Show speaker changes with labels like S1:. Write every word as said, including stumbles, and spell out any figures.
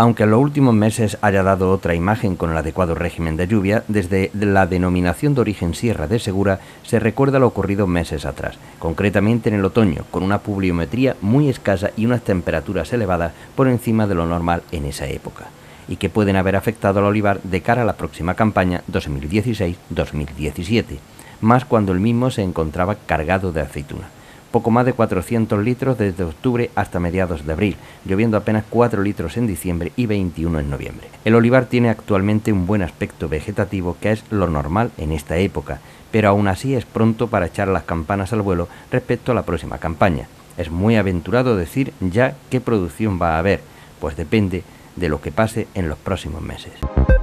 S1: Aunque en los últimos meses haya dado otra imagen con el adecuado régimen de lluvia, desde la denominación de origen Sierra de Segura se recuerda lo ocurrido meses atrás, concretamente en el otoño, con una pluviometría muy escasa y unas temperaturas elevadas por encima de lo normal en esa época, y que pueden haber afectado al olivar de cara a la próxima campaña dos mil dieciséis dos mil diecisiete, más cuando el mismo se encontraba cargado de aceituna. Poco más de cuatrocientos litros desde octubre hasta mediados de abril, lloviendo apenas cuatro litros en diciembre y veintiuno en noviembre. El olivar tiene actualmente un buen aspecto vegetativo, que es lo normal en esta época, pero aún así es pronto para echar las campanas al vuelo respecto a la próxima campaña. Es muy aventurado decir ya qué producción va a haber, pues depende de lo que pase en los próximos meses.